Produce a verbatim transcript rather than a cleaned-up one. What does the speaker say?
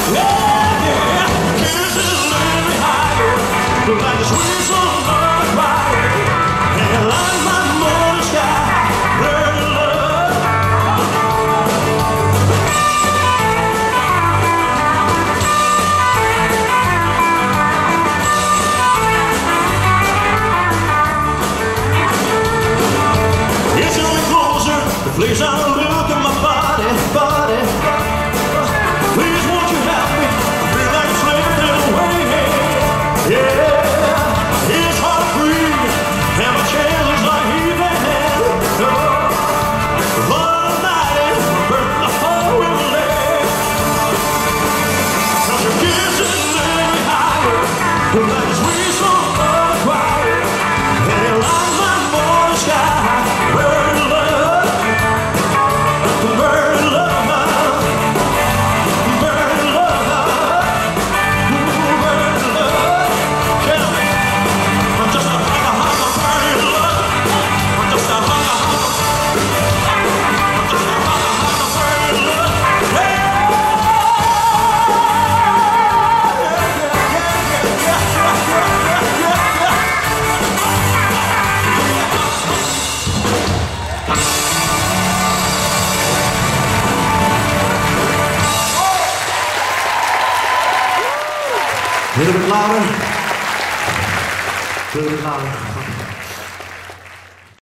Please don't look at my body, body. Please won't you help me? I feel like slipping away. Yeah, it's hard to breathe, and my chest is like heaving. Oh, all night, burn the whole leg. Cause your kisses let me higher, like a sweet song of a choir. And like my morning sky, burn love. A little bit louder. A little bit louder.